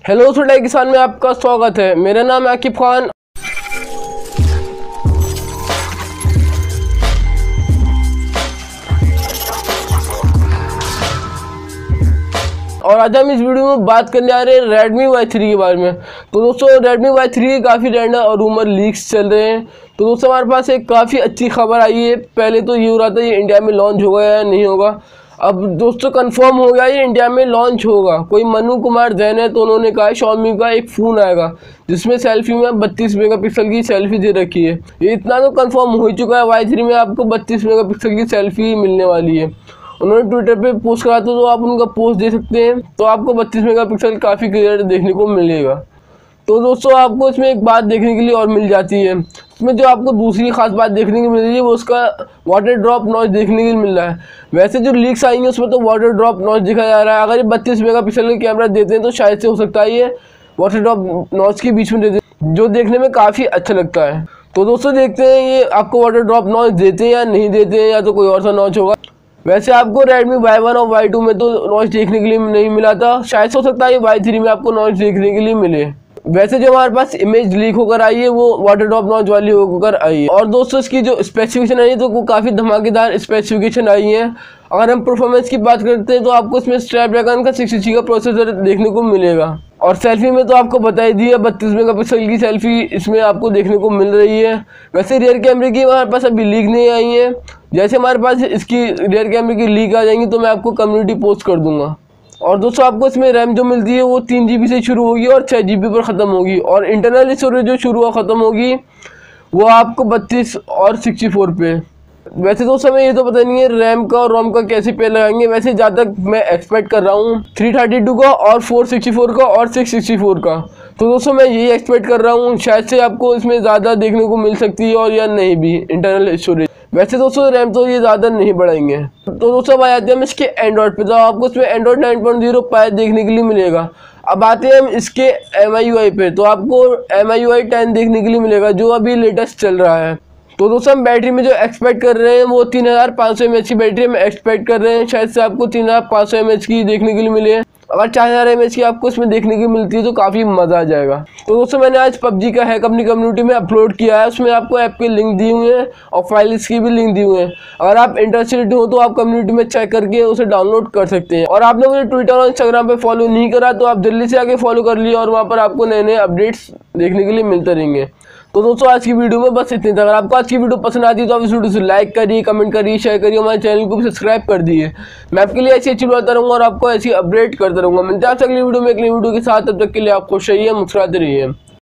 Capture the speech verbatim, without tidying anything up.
Hello छोटे किसान में आपका स्वागत है। मेरा नाम है आकिब खान। और आज हम इस वीडियो में बात करने आ रहे हैं रेडमी वाई थ्री के बारे में। तो दोस्तों रेडमी वाई थ्री के काफ़ी रेंडर और रूमर लीक्स चल रहे हैं। तो दोस्तों हमारे पास एक काफ़ी अच्छी खबर आई है। पहले तो ये हो रहा था ये इंडिया में लॉन्च होगा या नहीं होगा, अब दोस्तों कंफर्म हो गया ये इंडिया में लॉन्च होगा। कोई मनु कुमार जैन है तो उन्होंने कहा Xiaomi का एक फ़ोन आएगा जिसमें सेल्फी में बत्तीस मेगापिक्सल की सेल्फी दे रखी है। ये इतना तो कंफर्म हो चुका है, वाई थ्री में आपको बत्तीस मेगापिक्सल की सेल्फी मिलने वाली है। उन्होंने ट्विटर पे पोस्ट करा था तो आप उनका पोस्ट दे सकते हैं, तो आपको बत्तीस मेगापिक्सल काफ़ी क्लियर देखने को मिलेगा। तो दोस्तों आपको इसमें एक बात देखने के लिए और मिल जाती है, इसमें जो आपको दूसरी खास बात देखने को मिल रही है वो उसका वाटर ड्रॉप नॉइज देखने के लिए मिल रहा है। वैसे जो लीक्स आई हैं उसमें तो वाटर ड्रॉप नॉइज दिखा जा रहा है। अगर ये बत्तीस मेगापिक्सल का कैमरा देते हैं तो शायद से हो सकता है ये वाटर ड्रॉप नॉइज के बीच में देते हैं, जो देखने में काफ़ी अच्छा लगता है। तो दोस्तों देखते हैं ये आपको वाटर ड्रॉप नॉइज देते हैं या नहीं देते हैं, या तो कोई और सा नॉइज होगा। वैसे आपको रेडमी वाई वन और वाई टू में तो नॉइज देखने के लिए नहीं मिला था, शायद हो सकता है ये वाई थ्री में आपको नॉइज देखने के लिए मिले। वैसे जो हमारे पास इमेज लीक होकर आई है वो वाटर ड्रॉप नॉइज वाली होकर आई है। और दोस्तों इसकी जो स्पेसिफिकेशन आई है तो वो काफ़ी धमाकेदार स्पेसिफिकेशन आई है। अगर हम परफॉर्मेंस की बात करते हैं तो आपको इसमें स्नैपड्रैगन का सिक्स जी का प्रोसेसर देखने को मिलेगा। और सेल्फी में तो आपको बता ही दिया बत्तीस मेगापिक्सल की सेल्फी इसमें आपको देखने को मिल रही है। वैसे रियर कैमरे की हमारे पास अभी लीक नहीं आई है, जैसे हमारे पास इसकी रियर कैमरे की लीक आ जाएंगी तो मैं आपको कम्युनिटी पोस्ट कर दूंगा। और दोस्तों आपको इसमें रैम जो मिलती है वो तीन जी बी से शुरू होगी और छः जी बी पर ख़त्म होगी, और इंटरनल स्टोरेज जो शुरू हुआ ख़त्म होगी वो आपको बत्तीस और सिक्सटी फोर पे। वैसे दोस्तों हमें ये तो पता नहीं है रैम का और रोम का कैसे पे लगाएंगे। वैसे ज़्यादा मैं एक्सपेक्ट कर रहा हूँ थ्री थर्टी टू का और फोर सिक्सटी फोर का और सिक्स सिक्सटी फोर का। तो दोस्तों मैं यही एक्सपेक्ट कर रहा हूँ, शायद से आपको इसमें ज़्यादा देखने को मिल सकती है और या नहीं भी इंटरनल स्टोरेज। वैसे दोस्तों रैम तो ये ज़्यादा नहीं बढ़ाएंगे। तो दोस्तों अब आते हैं हम इसके एंड्रॉइड पे, तो आपको इसमें एंड्रॉइड नाइन पॉइंट ज़ीरो पाए देखने के लिए मिलेगा। अब आते हैं हम इसके एम आई यू आई पे, तो आपको M I U I ten देखने के लिए मिलेगा जो अभी लेटेस्ट चल रहा है। तो दोस्तों हम बैटरी में जो एक्सपेक्ट कर रहे हैं वो तीन हज़ार पाँच सौ एम एच की बैटरी हम एक्सपेक्ट कर रहे हैं, शायद से आपको तीन हज़ार पाँच सौ एम एच की देखने के लिए मिले। अगर चार हज़ार एम एच की आपको इसमें देखने की मिलती है तो काफ़ी मज़ा आ जाएगा। तो दोस्तों मैंने आज पबजी का हैक अपनी कम्युनिटी में अपलोड किया है, उसमें आपको ऐप के लिंक दिए हुए हैं और फाइल्स की भी लिंक दी हुए हैं। अगर आप इंटरेस्टेड हो तो आप कम्युनिटी में चेक करके उसे डाउनलोड कर सकते हैं। और आपने मुझे ट्विटर और इंस्टाग्राम पर फॉलो नहीं करा तो आप जल्दी से आके फॉलो कर लिए, और वहाँ पर आपको नए नए अपडेट्स देखने के लिए मिलते रहेंगे। तो दोस्तों आज की वीडियो में बस इतनी। अगर आपको आज की वीडियो पसंद आती है तो आप इस वीडियो से लाइक करिए, कमेंट करिए, शेयर करिए, हमारे चैनल को भी सब्सक्राइब कर दिए। मैं आपके लिए ऐसी अच्छी बनाता रहूँगा और आपको ऐसी अपडेट करता रहूँगा। मिलते हैं आपसे अगली वीडियो में एक नई वीडियो के साथ। तब तक के लिए आप खुश रहिए, मुस्कुराते रहिए।